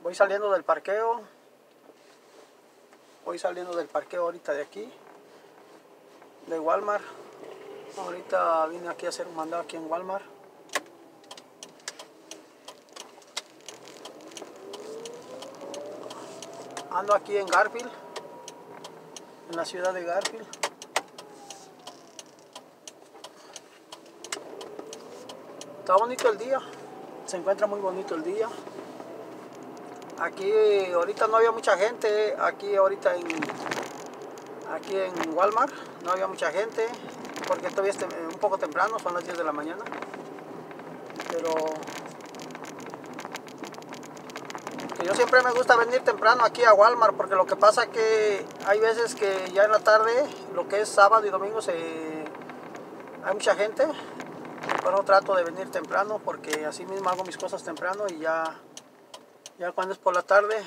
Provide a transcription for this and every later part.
Voy saliendo del parqueo. Voy saliendo del parqueo ahorita de aquí, de Walmart. Ahorita vine aquí a hacer un mandado aquí en Walmart. Ando aquí en Garfield, en la ciudad de Garfield. Está bonito el día, se encuentra muy bonito el día. Aquí ahorita no había mucha gente, aquí en Walmart no había mucha gente, porque todavía es un poco temprano, son las 10 de la mañana. Pero que yo siempre me gusta venir temprano aquí a Walmart, porque lo que pasa que hay veces que ya en la tarde, lo que es sábado y domingo, hay mucha gente. Por eso trato de venir temprano, porque así mismo hago mis cosas temprano y ya cuando es por la tarde,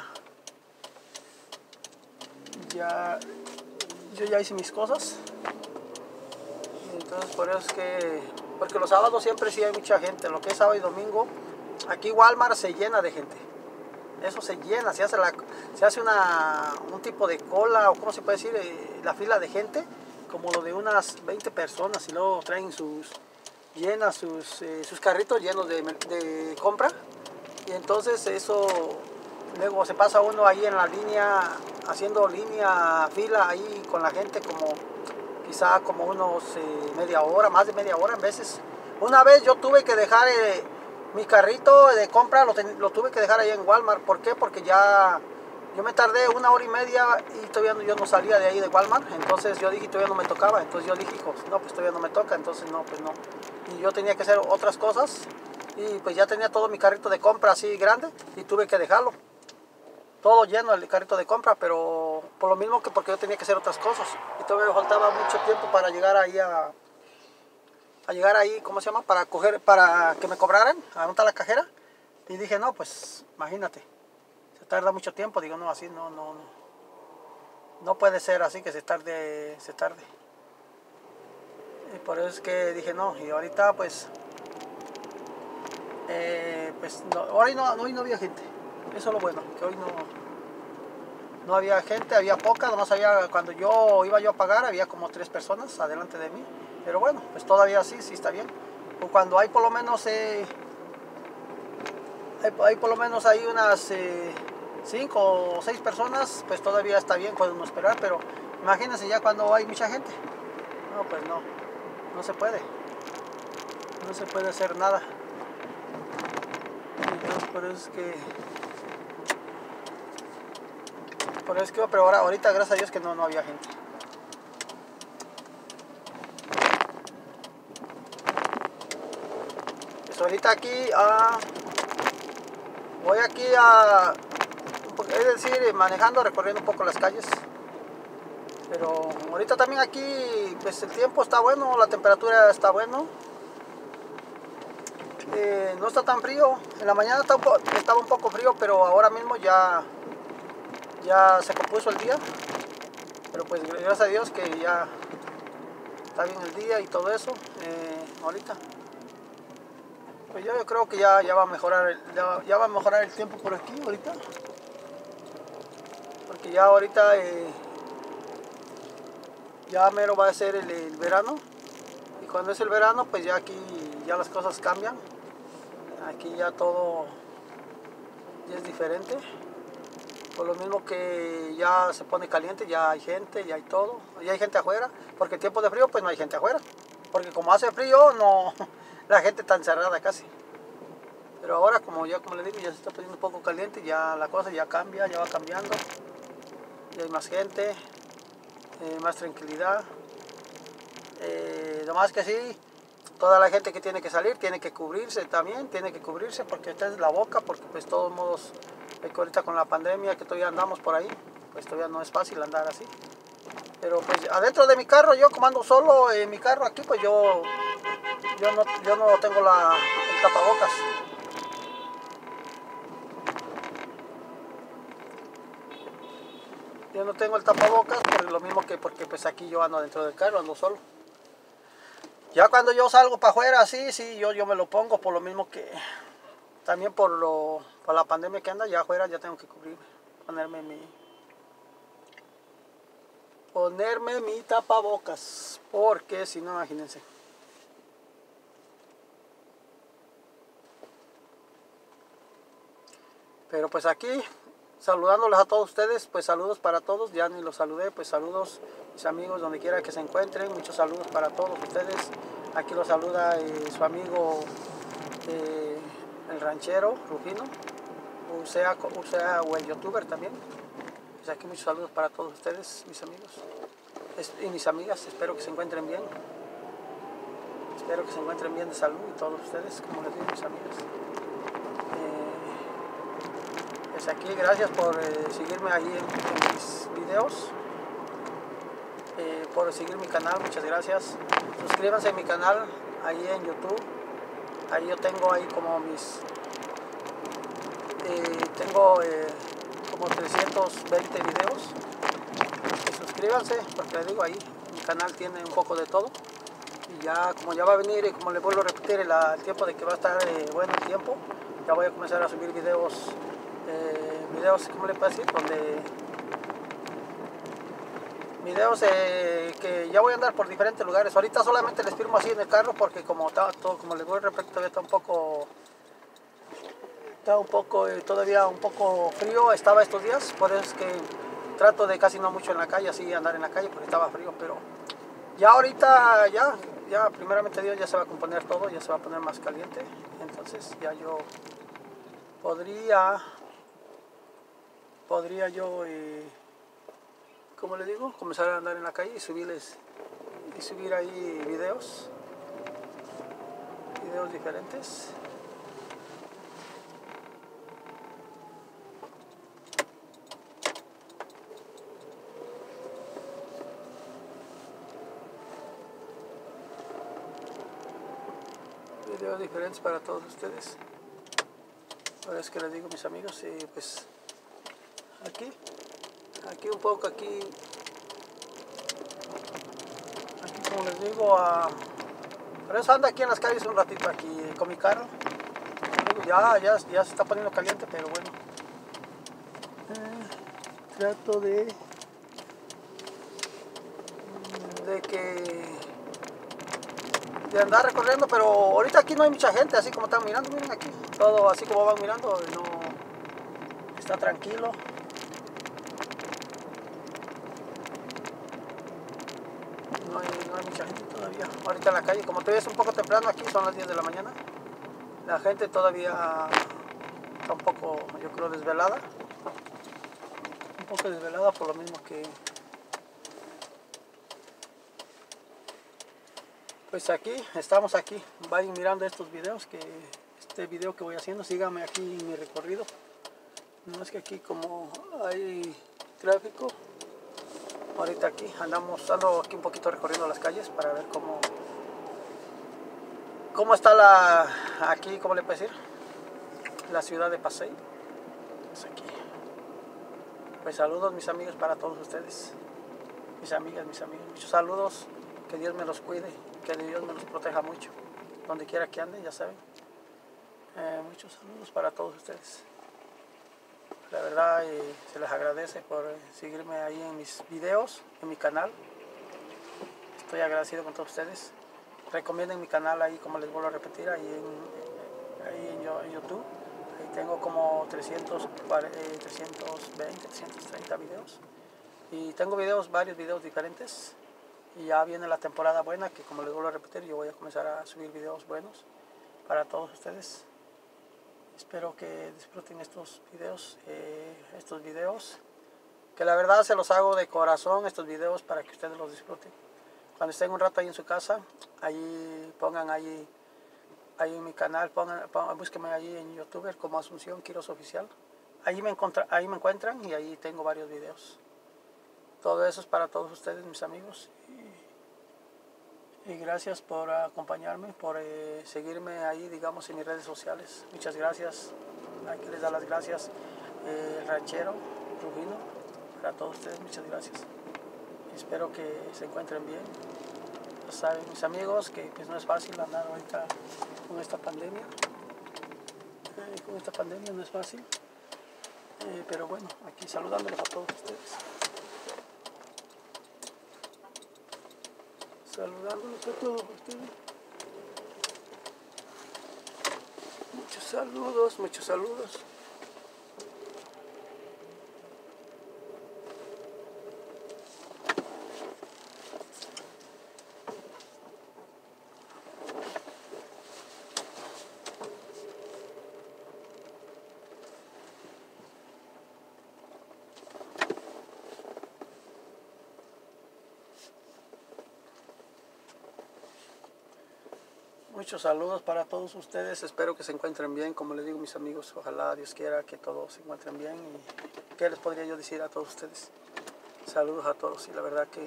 yo ya hice mis cosas. Entonces por eso es que, porque los sábados siempre sí hay mucha gente, lo que es sábado y domingo, aquí Walmart se llena de gente. Eso se llena, se hace un tipo de cola, o cómo se puede decir, la fila de gente, como lo de unas 20 personas, y luego traen sus carritos llenos de compra. Y entonces eso, luego se pasa uno ahí en la línea, haciendo fila ahí con la gente, como quizá como unos media hora, más de media hora en veces. Una vez yo tuve que dejar mi carrito de compra, lo tuve que dejar ahí en Walmart. ¿Por qué? Porque ya yo me tardé 1 hora y media y todavía yo no salía de ahí de Walmart. Entonces yo dije, todavía no me tocaba. Entonces yo dije, hijos, no, pues todavía no me toca. Entonces no, pues no. Y yo tenía que hacer otras cosas. Y pues ya tenía todo mi carrito de compra así grande y tuve que dejarlo. Todo lleno el carrito de compra, pero por lo mismo que porque yo tenía que hacer otras cosas. Y todavía me faltaba mucho tiempo para llegar ahí, ¿cómo se llama? Para que me cobraran, a montar la cajera. Y dije, no, pues imagínate, se tarda mucho tiempo. Digo, no, así no puede ser así que se tarde. Y por eso es que dije, no, y ahorita pues no, hoy no había gente. Eso es lo bueno, que hoy no había gente, había poca, nomás cuando yo iba a pagar, había como 3 personas adelante de mí. Pero bueno, pues todavía sí está bien. O cuando hay por lo menos hay unas 5 o 6 personas, pues todavía está bien, podemos esperar. Pero imagínense ya cuando hay mucha gente. No, pues no se puede. No se puede hacer nada. Entonces por eso es que pero ahorita gracias a Dios que no había gente. Pues ahorita aquí voy aquí es decir, manejando, recorriendo un poco las calles. Pero ahorita también aquí pues el tiempo está bueno, la temperatura está bueno. No está tan frío. En la mañana estaba un poco frío, pero ahora mismo ya se compuso el día. Pero pues gracias a Dios que ya está bien el día y todo eso. Ahorita pues yo creo que ya va a mejorar el tiempo por aquí ahorita, porque ya ahorita ya mero va a ser el verano, y cuando es el verano pues ya aquí ya las cosas cambian. Aquí ya todo ya es diferente. Por lo mismo que ya se pone caliente, ya hay gente, ya hay todo. Ya hay gente afuera, porque en tiempo de frío pues no hay gente afuera. Porque como hace frío, la gente está encerrada casi. Pero ahora como les digo, ya se está poniendo un poco caliente, ya la cosa ya cambia, ya va cambiando. Ya hay más gente, más tranquilidad. Nomás que sí, toda la gente que tiene que salir tiene que cubrirse también, porque esta es la boca, porque pues de todos modos, ahorita con la pandemia que todavía andamos por ahí, pues todavía no es fácil andar así. Pero pues adentro de mi carro, yo como ando solo en mi carro aquí, pues yo no tengo el tapabocas. Yo no tengo el tapabocas por lo mismo que porque pues aquí yo ando dentro del carro, ando solo. Ya cuando yo salgo para afuera, sí, yo me lo pongo por lo mismo que también por la pandemia que anda, ya afuera ya tengo que cubrir, ponerme mi tapabocas, porque si no, imagínense. Pero pues aquí, saludándoles a todos ustedes, pues saludos para todos, ya ni los saludé, pues saludos mis amigos donde quiera que se encuentren, muchos saludos para todos ustedes. Aquí los saluda su amigo el ranchero Rufino, o el youtuber también. Pues aquí muchos saludos para todos ustedes, mis amigos y mis amigas, espero que se encuentren bien. Espero que se encuentren bien de salud y todos ustedes, como les digo, mis amigas. Pues aquí, gracias por seguirme ahí en mis videos, por seguir mi canal, muchas gracias. Suscríbanse a mi canal ahí en YouTube. Ahí yo tengo ahí como tengo como 320 videos. Suscríbanse, porque les digo, ahí mi canal tiene un poco de todo. Y ya, como ya va a venir, y como les vuelvo a repetir, el tiempo de que va a estar bueno el tiempo, ya voy a comenzar a subir videos, ¿cómo le puedo decir? Videos que ya voy a andar por diferentes lugares. Ahorita solamente les firmo así en el carro, porque como les voy a repetir, todavía está todavía un poco frío, estaba estos días, por eso es que trato de casi no mucho en la calle, así andar en la calle, porque estaba frío, pero ya ahorita, ya primeramente Dios, ya se va a componer todo, ya se va a poner más caliente, entonces ya yo podría yo, como les digo, comenzar a andar en la calle y subir ahí videos diferentes. Videos diferentes para todos ustedes. Ahora es que les digo, mis amigos, pues aquí un poco, aquí como les digo, por eso ando aquí en las calles un ratito aquí con mi carro. Ya se está poniendo caliente, pero bueno, trato de andar recorriendo, pero ahorita aquí no hay mucha gente, así como están mirando, miren aquí, todo así como van mirando, no está tranquilo. No hay mucha gente todavía ahorita en la calle, como todavía es un poco temprano, aquí son las 10 de la mañana, la gente todavía está un poco, yo creo, desvelada, por lo mismo que pues estamos aquí, vayan mirando estos videos, este video que voy haciendo, síganme aquí en mi recorrido. No es que aquí como hay tráfico, ahorita ando aquí un poquito recorriendo las calles para ver cómo está aquí, ¿cómo le puedo decir? La ciudad de Pasay. Es aquí. Pues saludos, mis amigos, para todos ustedes, mis amigas, mis amigos, muchos saludos, que Dios me los cuide, que Dios me los proteja mucho, donde quiera que anden, ya saben. Muchos saludos para todos ustedes. La verdad, se les agradece por seguirme ahí en mis videos, en mi canal. Estoy agradecido con todos ustedes. Recomienden mi canal ahí, como les vuelvo a repetir, ahí en YouTube. Ahí tengo como 320, 330 videos. Y tengo varios videos diferentes. Y ya viene la temporada buena, que como les vuelvo a repetir, yo voy a comenzar a subir videos buenos para todos ustedes. Espero que disfruten estos videos, que la verdad se los hago de corazón, estos videos, para que ustedes los disfruten. Cuando estén un rato ahí en su casa, ahí pongan ahí en mi canal, búsquenme ahí en YouTube como Asunción Quiroz Oficial. Ahí me encuentran y ahí tengo varios videos. Todo eso es para todos ustedes, mis amigos. Y gracias por acompañarme, por seguirme ahí, digamos, en mis redes sociales. Muchas gracias. Aquí les da las gracias el ranchero Rufino. Para todos ustedes, muchas gracias. Espero que se encuentren bien. Ya saben, mis amigos, que pues no es fácil andar ahorita con esta pandemia. Con esta pandemia no es fácil. Pero bueno, aquí saludándolos a todos ustedes. Saludándolos a todos ustedes. Muchos saludos, muchos saludos. Muchos saludos para todos ustedes, espero que se encuentren bien, como les digo mis amigos, ojalá Dios quiera que todos se encuentren bien. ¿Y qué les podría yo decir a todos ustedes? Saludos a todos y la verdad que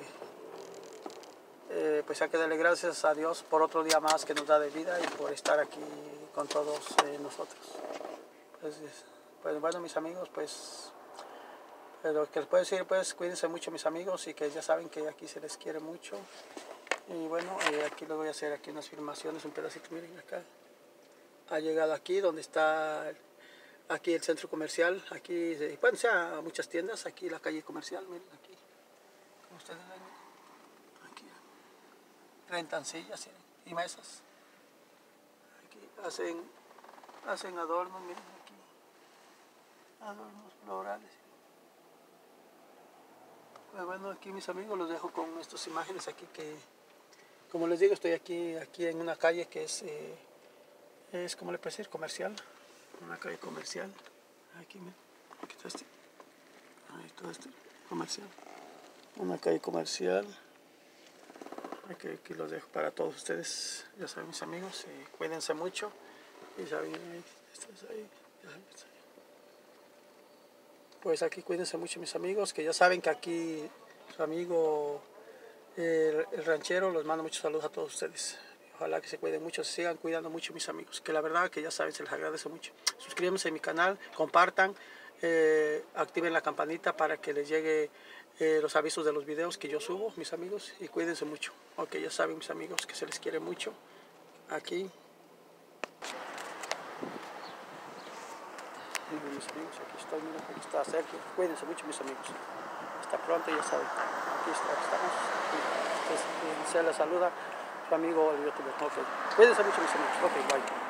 pues hay que darle gracias a Dios por otro día más que nos da de vida y por estar aquí con todos nosotros. Pues bueno mis amigos, pues lo que les puedo decir, pues cuídense mucho mis amigos y que ya saben que aquí se les quiere mucho. Y bueno, aquí les voy a hacer aquí unas filmaciones, un pedacito, miren acá. Ha llegado aquí donde está aquí el centro comercial, aquí pueden ser muchas tiendas, aquí la calle comercial, miren aquí. Como ustedes ven, aquí rentan sillas y mesas. Aquí hacen adornos, miren aquí. Adornos florales. Pues bueno, aquí mis amigos los dejo con estas imágenes aquí que, como les digo, estoy aquí en una calle que es como le puedo decir, comercial. Una calle comercial. Aquí está ahí todo este comercial. Una calle comercial. Aquí los dejo para todos ustedes. Ya saben mis amigos, cuídense mucho. Y saben, estás ahí. Pues aquí cuídense mucho mis amigos, que ya saben que aquí su amigo el ranchero los manda muchos saludos a todos ustedes. Ojalá que se cuiden mucho, se sigan cuidando mucho mis amigos, que la verdad que ya saben, se les agradece mucho. Suscríbanse a mi canal, compartan, activen la campanita para que les llegue los avisos de los videos que yo subo, mis amigos, y cuídense mucho. Ok, ya saben mis amigos que se les quiere mucho. Aquí. Miren mis amigos, aquí estoy, miren, aquí está Sergio. Cuídense mucho mis amigos. Hasta pronto, ya saben. Aquí estamos. Se les saluda su amigo el youtuber. Ok. Cuídense mucho mis amigos. Ok, bye.